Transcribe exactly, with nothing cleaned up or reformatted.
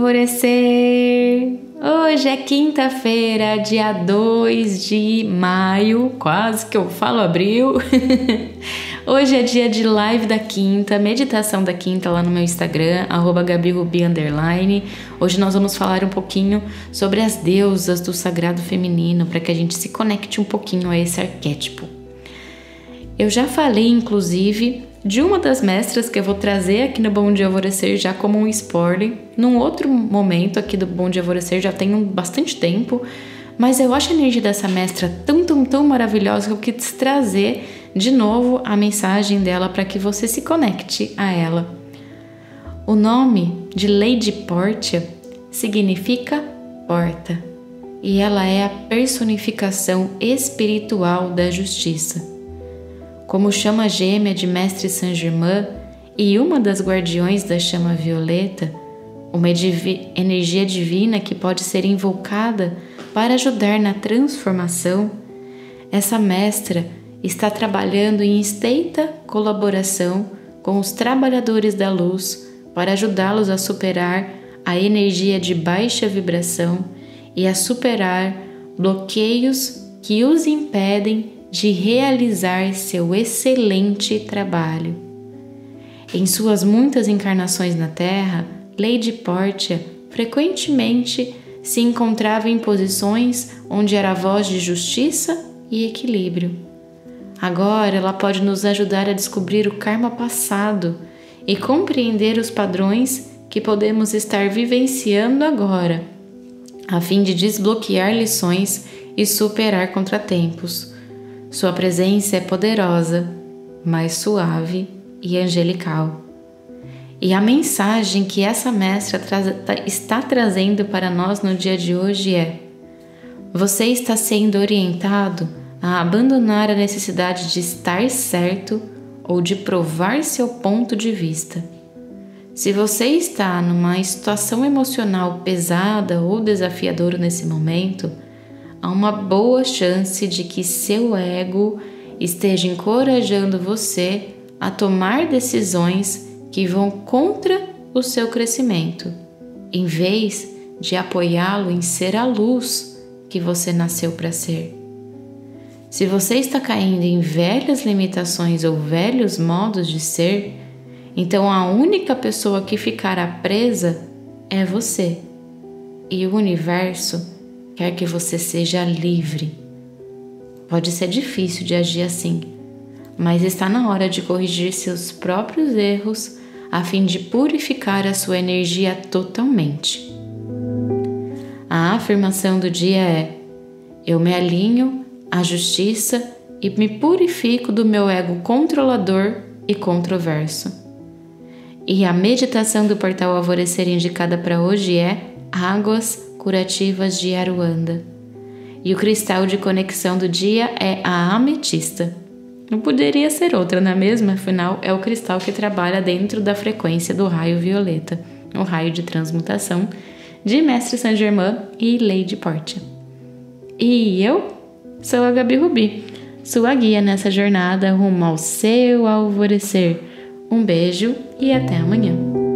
Alvorecer! Hoje é quinta-feira, dia dois de maio, quase que eu falo abril. Hoje é dia de live da quinta, meditação da quinta lá no meu Instagram, arroba gabirubi underline. Hoje nós vamos falar um pouquinho sobre as deusas do sagrado feminino, para que a gente se conecte um pouquinho a esse arquétipo. Eu já falei, inclusive, de uma das mestras que eu vou trazer aqui no Bom Dia Alvorecer já como um spoiler, num outro momento aqui do Bom Dia Alvorecer, já tem bastante tempo, mas eu acho a energia dessa mestra tão, tão, tão maravilhosa que eu quis trazer de novo a mensagem dela para que você se conecte a ela. O nome de Lady Portia significa porta, e ela é a personificação espiritual da justiça. Como chama gêmea de Mestre Saint Germain e uma das guardiões da chama violeta, uma divi- energia divina que pode ser invocada para ajudar na transformação, essa mestra está trabalhando em estreita colaboração com os trabalhadores da luz para ajudá-los a superar a energia de baixa vibração e a superar bloqueios que os impedem de realizar seu excelente trabalho. Em suas muitas encarnações na Terra, Lady Portia frequentemente se encontrava em posições onde era a voz de justiça e equilíbrio. Agora ela pode nos ajudar a descobrir o karma passado e compreender os padrões que podemos estar vivenciando agora, a fim de desbloquear lições e superar contratempos. Sua presença é poderosa, mas suave e angelical. E a mensagem que essa mestra tra- está trazendo para nós no dia de hoje é: você está sendo orientado a abandonar a necessidade de estar certo ou de provar seu ponto de vista. Se você está numa situação emocional pesada ou desafiadora nesse momento, há uma boa chance de que seu ego esteja encorajando você a tomar decisões que vão contra o seu crescimento, em vez de apoiá-lo em ser a luz que você nasceu para ser. Se você está caindo em velhas limitações ou velhos modos de ser, então a única pessoa que ficará presa é você, e o universo quer que você seja livre. Pode ser difícil de agir assim, mas está na hora de corrigir seus próprios erros a fim de purificar a sua energia totalmente. A afirmação do dia é: eu me alinho à justiça e me purifico do meu ego controlador e controverso. E a meditação do portal Alvorecer indicada para hoje é Águas Curativas de Aruanda. E o cristal de conexão do dia é a ametista. Não poderia ser outra, não é mesmo? Afinal, é o cristal que trabalha dentro da frequência do raio violeta, o raio de transmutação de Mestre Saint Germain e Lady Portia. E eu sou a Gabi Rubi, sua guia nessa jornada rumo ao seu alvorecer. Um beijo e até amanhã.